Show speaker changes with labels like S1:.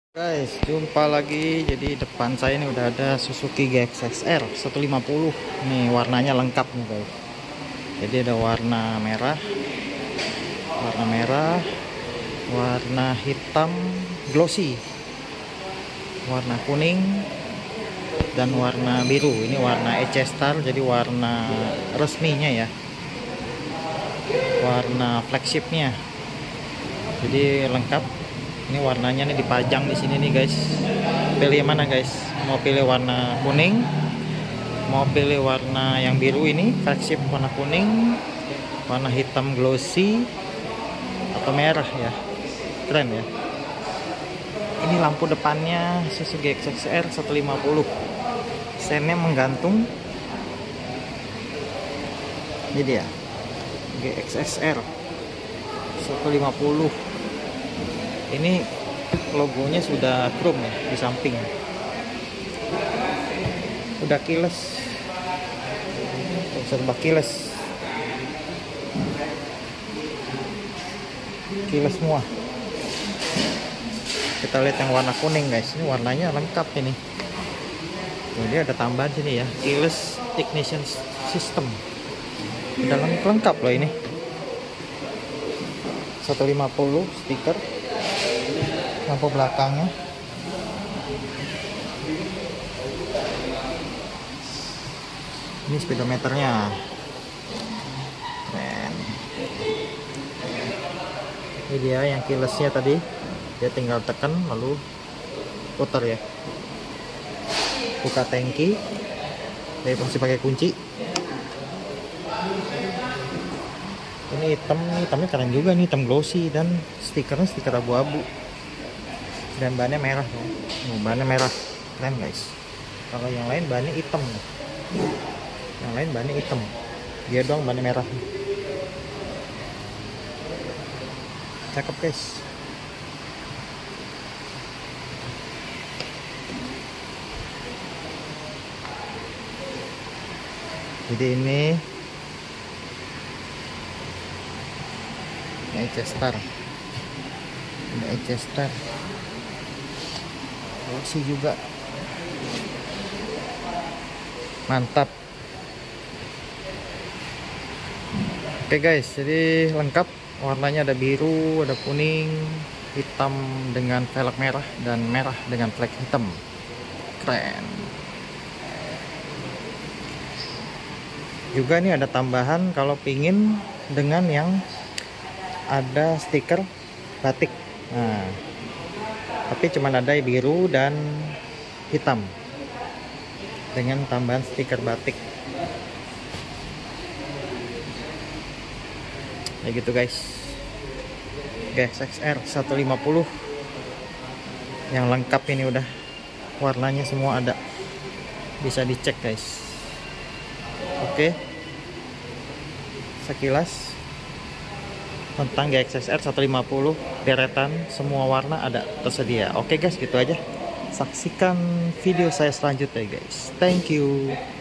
S1: Guys, jumpa lagi. Jadi depan saya ini udah ada Suzuki GXX-R 150. Nih warnanya lengkap nih guys. Jadi ada warna merah, warna hitam glossy, warna kuning, dan warna biru. Ini warna EC Star, jadi warna resminya ya, warna flagshipnya. Jadi lengkap. Ini warnanya nih dipajang di sini nih guys. Pilih yang mana guys? Mau pilih warna kuning, mau pilih warna yang biru ini flagship warna kuning, warna hitam glossy, atau merah ya. Keren ya. Ini lampu depannya Suzuki GXX-R 150. Sennya menggantung. Ini dia GXX-R 150. Ini logonya sudah chrome ya di samping. Udah keyless. Serba keyless. Keyless semua. Kita lihat yang warna kuning guys. Ini warnanya lengkap ini. Jadi ada tambahan sini ya, keyless ignition system. Udah lengkap loh ini. 150 stiker. Lampu belakangnya. Ini speedometernya. Keren. Ini dia yang keylessnya tadi. Dia tinggal tekan lalu putar ya. Buka tangki. Saya masih pakai kunci. Ini hitamnya keren juga nih, hitam glossy, dan stikernya stiker abu-abu. Dan bannya merah ya. Bannya merah, keren guys. Kalau yang lain bannya hitam nih. Yang lain bannya hitam, dia doang bannya merah. Cakep guys. Jadi ini EC Star. Ini EC Star. Glossy juga. Mantap. Oke guys, jadi lengkap. Warnanya ada biru, ada kuning, hitam dengan velg merah, dan merah dengan flag hitam. Keren. Juga nih ada tambahan kalau pingin dengan yang ada stiker batik. Nah, tapi cuman ada biru dan hitam dengan tambahan stiker batik. Ya gitu guys. GXX-R 150 yang lengkap ini udah. Warnanya semua ada. Bisa dicek guys. Oke. Sekilas tentang GXX-R 150, deretan semua warna ada tersedia. Oke guys, gitu aja. Saksikan video saya selanjutnya guys. Thank you.